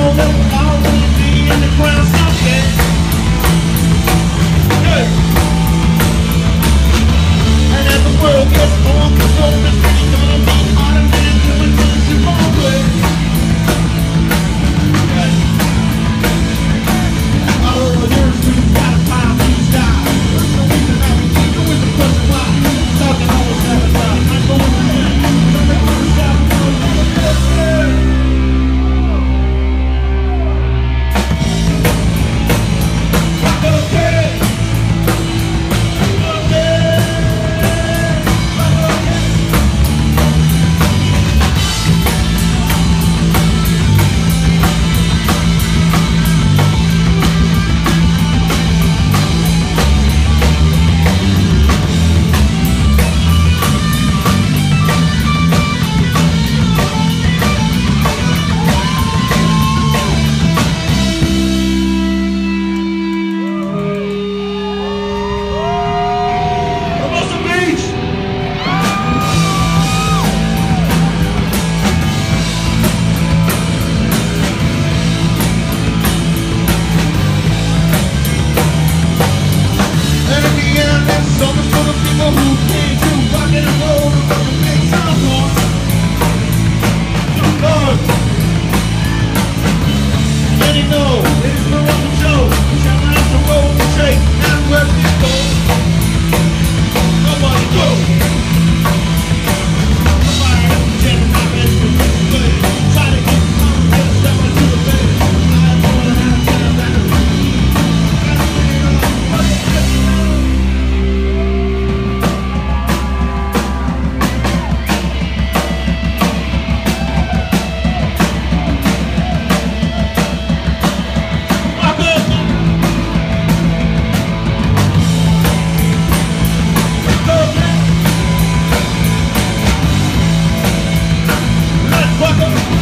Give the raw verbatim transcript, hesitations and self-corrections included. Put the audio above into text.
know that we all wanna be in the ground someday. Hey. And as the world gets more controlled, the city's gonna be automated doing things the wrong way. Hey. All over your streets, gotta pile these guys. There's no reason how we keep doing the question why. Talking all the sabotage. I'm going to win. Something on the south. Welcome.